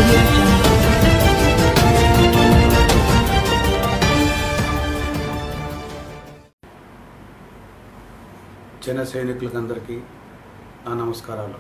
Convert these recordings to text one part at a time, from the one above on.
audio jungle. జన సైనికులందరికీ నా నమస్కారాలు.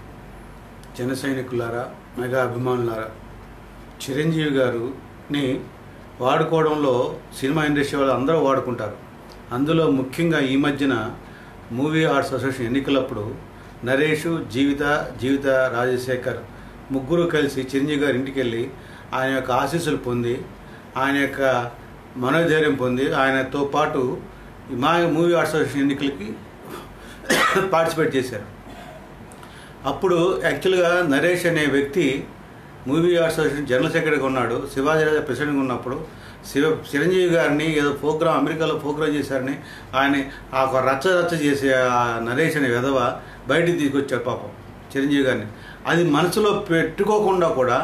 జన సైనికులారా, మెగా అభిమానులారా, చిరంజీవి గారిని వాడుకోవడంలో సినిమా ఇండస్ట్రీ వాళ్ళు అందరూ వాడుకుంటారు. అందులో ముఖ్యంగా ఈ మధ్యన మూవీ ఆర్ట్స్ అసోసియేషన్ ఎన్నికలప్పుడు నరేష్, జీవిత రాజశేఖర్ ముగ్గురు కలిసి చిరంజీవి గారి ఇంటికి వెళ్ళి ఆయన యొక్క ఆశీస్సులు పొంది, ఆయన యొక్క మనోధైర్యం పొంది, ఆయనతో పాటు మా మూవీ ఆర్ట్స్ అసోసియేషన్ ఎన్నికలకి పార్టిసిపేట్ చేశారు. అప్పుడు యాక్చువల్గా నరేష్ అనే వ్యక్తి మూవీ ఆర్ట్స్ అసోసియేషన్ జనరల్ సెక్రటరీగా ఉన్నాడు. శివాజీరాజా ప్రెసిడెంట్గా ఉన్నప్పుడు చిరంజీవి గారిని ఏదో ప్రోగ్రాం అమెరికాలో ప్రోగ్రాం చేశారని ఆయన ఆ రచ్చ చేసే నరేష్ అనే విధవ బయటికి తీసుకొచ్చాడు పాపం చిరంజీవి గారిని. అది మనసులో పెట్టుకోకుండా కూడా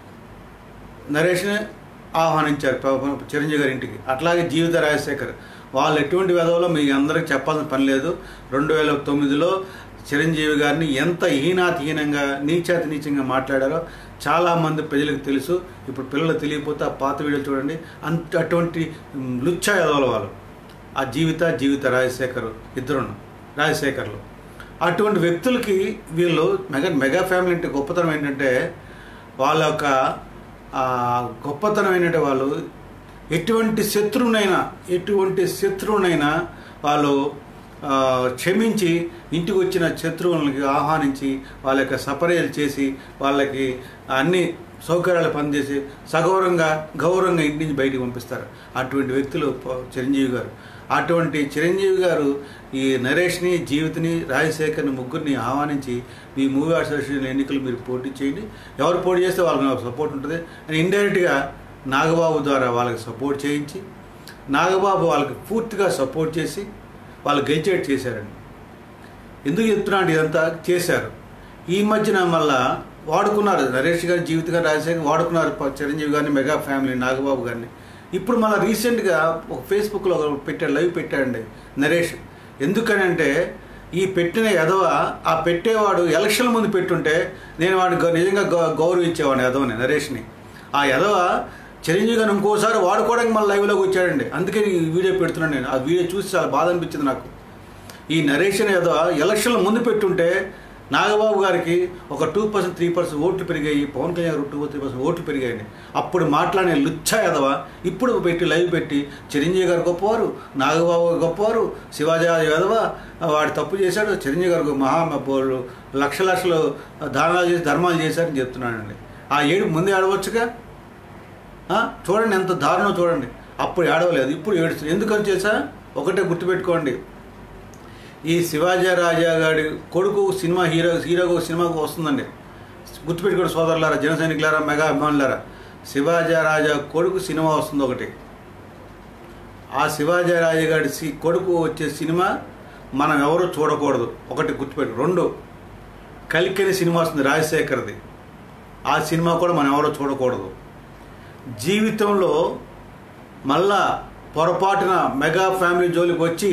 నరేష్ని ఆహ్వానించారు చిరంజీవి గారి ఇంటికి. అట్లాగే జీవిత రాజశేఖర్ వాళ్ళు ఎటువంటి విధవలో మీ అందరికి చెప్పాల్సిన పని లేదు. 2009లో చిరంజీవి గారిని ఎంత హీనాతిహీనంగా నీచంగా మాట్లాడారో చాలామంది ప్రజలకు తెలుసు. ఇప్పుడు పిల్లలు తెలియకపోతే ఆ పాత వీడియోలు చూడండి. అటువంటి లుచ్చా ఎదవల వాళ్ళు ఆ జీవిత రాజశేఖర్ ఇద్దరును రాజశేఖర్లు. అటువంటి వ్యక్తులకి వీళ్ళు మెగా ఫ్యామిలీ అంటే గొప్పతనం ఏంటంటే వాళ్ళ యొక్క గొప్పతనం ఏంటంటే వాళ్ళు ఎటువంటి శత్రువునైనా వాళ్ళు క్షమించి ఇంటికి వచ్చిన శత్రువులకి ఆహ్వానించి వాళ్ళ యొక్క సపర్యలు చేసి వాళ్ళకి అన్ని సౌకర్యాలు పనిచేసి గౌరవంగా ఇంటి నుంచి బయటికి పంపిస్తారు. అటువంటి వ్యక్తులు చిరంజీవి గారు. అటువంటి చిరంజీవి గారు ఈ నరేష్ని, జీవితని, రాజశేఖర్ని ముగ్గురిని ఆహ్వానించి మీ మూవీ అసోసియేషన్ ఎన్నికలు మీరు పోటీ చేయండి, ఎవరు పోటీ చేస్తే వాళ్ళకి నాకు సపోర్ట్ ఉంటుంది అని ఇండైరెక్ట్గా నాగబాబు ద్వారా వాళ్ళకి సపోర్ట్ చేయించి, నాగబాబు వాళ్ళకి పూర్తిగా సపోర్ట్ చేసి వాళ్ళు గెలిచేట్ చేశారండి. ఎందుకు చెప్తున్నాడు ఇదంతా చేశారు. ఈ మధ్యన మళ్ళా వాడుకున్నారు నరేష్ గారి, జీవిత గారు, రాజశేఖర్ వాడుకున్నారు చిరంజీవి గారిని, మెగా ఫ్యామిలీ, నాగబాబు గారిని. ఇప్పుడు మళ్ళీ రీసెంట్గా ఒక ఫేస్బుక్లో లైవ్ పెట్టాడండి నరేష్. ఎందుకని అంటే ఈ పెట్టిన ఎదవ ఆ పెట్టేవాడు ఎలక్షన్ ముందు పెట్టుంటే నేను వాడిని నిజంగా గౌరవించేవాడిని ఎదవని, నరేష్ని. ఆ ఎదవ చిరంజీవి గారిని ఇంకోసారి వాడుకోవడానికి మళ్ళీ లైవ్లోకి వచ్చాడండి. అందుకే ఈ వీడియో పెడుతున్నాను నేను. ఆ వీడియో చూసి చాలా బాధ అనిపించింది నాకు. ఈ నరేష్ అనే ఎదవ ఎలక్షన్ల ముందు పెట్టుంటే నాగబాబు గారికి ఒక 2%, 3% ఓట్లు పెరిగాయి, పవన్ కళ్యాణ్ గారు 2-3% ఓట్లు పెరిగాయండి. అప్పుడు మాట్లాడే లుచ్చా ఎదవ ఇప్పుడు లైవ్ పెట్టి చిరంజీవి గారు గొప్పవారు, నాగబాబు గొప్పవారు, శివాజీ ఎదవ వాడు తప్పు చేశాడు, చిరంజీవి గారు లక్షలు ధర్మాలు చేశారని చెప్తున్నానండి. ఆ ఏడుపు ముందే ఆడవచ్చుగా. చూడండి ఎంత దారుణం చూడండి. అప్పుడు ఏడవలేదు, ఇప్పుడు ఏడుస్తుంది. ఎందుకని చేశా ఒకటే గుర్తుపెట్టుకోండి. ఈ శివాజీ రాజా గారి కొడుకు సినిమా హీరోగా సినిమాకు వస్తుందండి. గుర్తుపెట్టుకోండి సోదరులారా, జన సైనికులారా, మెగా అభిమానులారా. శివాజీ రాజా కొడుకు సినిమా వస్తుంది ఒకటి. ఆ శివాజీ రాజా గారి కొడుకు వచ్చే సినిమా మనం ఎవరు చూడకూడదు, ఒకటి గుర్తుపెట్టు. 2 కలికిని సినిమా వస్తుంది రాజశేఖర్ది. ఆ సినిమా కూడా మనం ఎవరో చూడకూడదు. జీవితంలో మళ్ళా పొరపాటున మెగా ఫ్యామిలీ జోలికి వచ్చి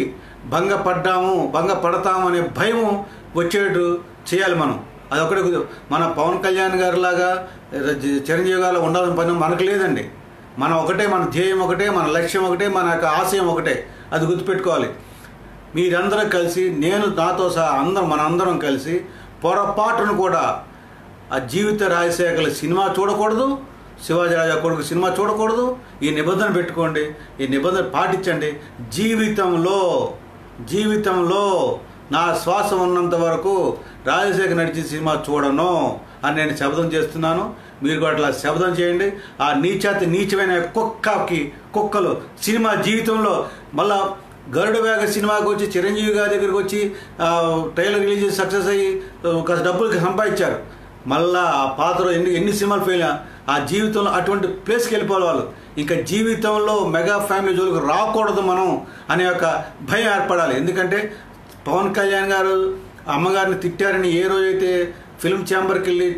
భంగపడతాము అనే భయం వచ్చేటట్టు చేయాలి మనం. అదొకటి. మన పవన్ కళ్యాణ్ గారి లాగా, చిరంజీవి గారిలో ఉండాల్సిన పని మనకు లేదండి. మనం ఒకటే, మన ధ్యేయం ఒకటే, మన లక్ష్యం ఒకటే, మన యొక్క ఆశయం ఒకటే. అది గుర్తుపెట్టుకోవాలి. మీరందరూ కలిసి, నేను నాతో సహా మనందరం కలిసి పొరపాటును కూడా ఆ జీవిత రాజశేఖర్ సినిమా చూడకూడదు, శివాజీ రాజా కొడుకు సినిమా చూడకూడదు. ఈ నిబంధన పెట్టుకోండి, ఈ నిబంధన పాటించండి. జీవితంలో నా శ్వాస ఉన్నంత వరకు రాజశేఖర్ నడిచిన సినిమా చూడను అని నేను శపథం చేస్తున్నాను. మీరు కూడా అట్లా శపథం చేయండి. ఆ నీచమైన కుక్కలు సినిమా జీవితంలో మళ్ళా గరుడ వేగ సినిమాకి వచ్చి చిరంజీవి గారి దగ్గరికి వచ్చి ట్రైలర్ రిలీజ్ చేసి సక్సెస్ అయ్యి ఒక డబ్బులకి సంపాదించారు. మళ్ళా ఆ పాత్ర ఎన్ని సినిమాలు పోయినా ఆ జీవితంలో అటువంటి ప్లేస్కి వెళ్ళిపోవాలి వాళ్ళు. ఇంకా జీవితంలో మెగా ఫ్యామిలీ జోలికి రాకూడదు మనం అనే ఒక భయం ఏర్పడాలి. ఎందుకంటే పవన్ కళ్యాణ్ గారు అమ్మగారిని తిట్టారని ఏ రోజైతే ఫిల్మ్ ఛాంబర్కి వెళ్ళి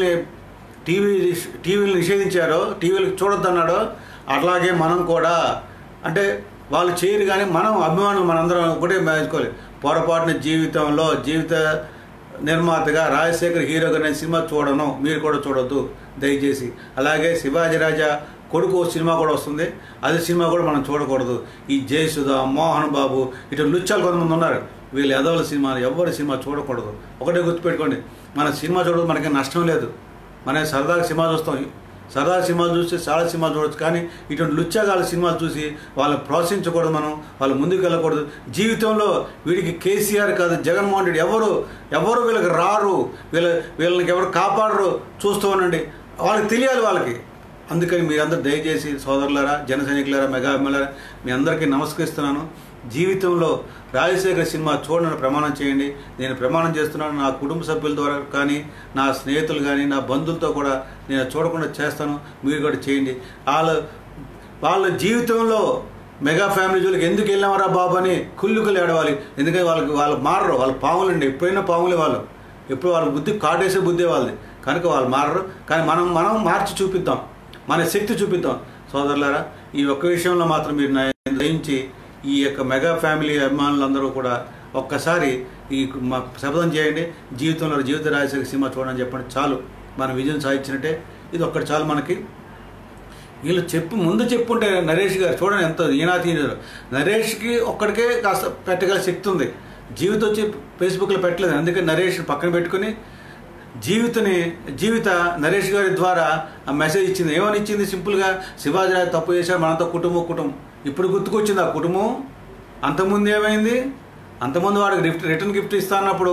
టీవీలు నిషేధించారో, టీవీలకు చూడొద్దన్నాడో, అట్లాగే మనం కూడా అంటే వాళ్ళు చేయరు కానీ మనం అభిమానులు మనందరం ఒకటే మేసుకోవాలి. పొరపాటున జీవితంలో నిర్మాతగా, రాజశేఖర్ హీరోగా నేను సినిమా చూడను, మీరు కూడా చూడొద్దు దయచేసి. అలాగే శివాజీ రాజా కొడుకు సినిమా కూడా వస్తుంది, అది సినిమా కూడా మనం చూడకూడదు. ఈ జయసుధ, మోహన్ బాబు ఇటు లుచ్చాలు కొంతమంది ఉన్నారు, వీళ్ళు ఎదవల సినిమాలు ఎవరి సినిమా చూడకూడదు. ఒకటే గుర్తుపెట్టుకోండి, మన సినిమా చూడదు మనకి నష్టం లేదు, మనం సరదాగా సినిమా చూస్తాం, సరదా సినిమాలు చూసి చాలా సినిమాలు చూడవచ్చు. కానీ ఇటువంటి లుచ్చాగాల సినిమాలు చూసి వాళ్ళని ప్రోత్సహించకూడదు, మనం వాళ్ళు ముందుకు వెళ్ళకూడదు. జీవితంలో వీడికి కేసీఆర్ కాదు, జగన్మోహన్ రెడ్డి ఎవరు వీళ్ళకి రారు, వీళ్ళకి ఎవరు కాపాడరు, చూస్తూ ఉండండి, వాళ్ళకి తెలియాలి వాళ్ళకి. అందుకని మీరందరూ దయచేసి సోదరులారా, జన సైనికులారా, మెగా అభిమానులారా, మీ అందరికీ నమస్కరిస్తున్నాను. జీవితంలో రాజశేఖర్ సినిమా చూడని ప్రమాణం చేయండి. నేను ప్రమాణం చేస్తున్నాను, నా కుటుంబ సభ్యుల ద్వారా కానీ, నా స్నేహితులు కానీ, నా బంధువులతో కూడా నేను చూడకుండా చేస్తాను, మీరు కూడా చేయండి. వాళ్ళ జీవితంలో మెగా ఫ్యామిలీ జోలికి ఎందుకు వెళ్ళామరా బాబు అని కుళ్ళుకులు ఏడవాలి. ఎందుకంటే వాళ్ళు మారరు, వాళ్ళు పాములండి, ఎప్పుడైనా పాములే వాళ్ళు, ఎప్పుడు వాళ్ళ బుద్ధి కాటేసే బుద్ధే వాళ్ళది, కనుక వాళ్ళు మారరు. కానీ మనం మార్చి చూపిద్దాం, మన శక్తి చూపిద్దాం. సోదరులారా, ఈ ఒక్క విషయంలో మాత్రం మీరు గ్రహించి ఈ యొక్క మెగా ఫ్యామిలీ అభిమానులందరూ కూడా ఒక్కసారి ఈ శపథం చేయండి, జీవితంలో జీవిత రాజశేఖర్ సినిమా చూడని చెప్పండి, చాలు మన విజయం సాధించినట్టే. ఇది ఒక్కటి చాలు మనకి. వీళ్ళు ముందు చెప్పుంటే నరేష్ గారు చూడండి ఎంత ఈనాతీయుడు. నరేష్కి ఒక్కడికే కాస్త పెట్టగల శక్తి ఉంది, జీవిత వచ్చి ఫేస్బుక్లో పెట్టలేదు. అందుకని నరేష్ పక్కన పెట్టుకుని జీవిత నరేష్ గారి ద్వారా ఆ మెసేజ్ ఇచ్చింది. ఏమని ఇచ్చింది? సింపుల్గా శివాజీ రాజు తప్పు చేశాడు, మనతో కుటుంబం. ఇప్పుడు గుర్తుకొచ్చింది ఆ కుటుంబం. అంతకుముందు ఏమైంది? అంతకుముందు వాడికి రిటర్న్ గిఫ్ట్ ఇస్తానప్పుడు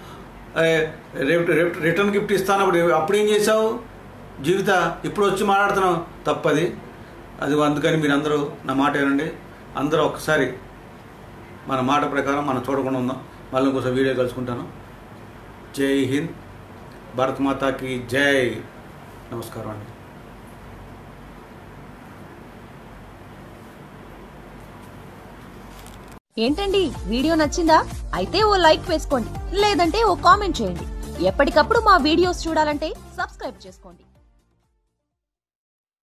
అప్పుడు ఏం చేశావు? జీవిత ఇప్పుడు వచ్చి మాట్లాడుతున్నావు, తప్పది అది. అందుకని మీరు అందరూ నా మాట వినండి, అందరూ ఒక్కసారి మన మాట ప్రకారం మనం చూడకుండా ఉందాం. మళ్ళీ ఇంకోసారి వీడియో కలుసుకుంటాను. జై హింద్, భారత్ మాతాకి జై. నమస్కారం అండి. ఏంటండి, వీడియో నచ్చిందా? అయితే ఓ లైక్ వేసుకోండి, లేదంటే ఓ కామెంట్ చేయండి. ఎప్పటికప్పుడు మా వీడియోస్ చూడాలంటే సబ్స్క్రైబ్ చేసుకోండి.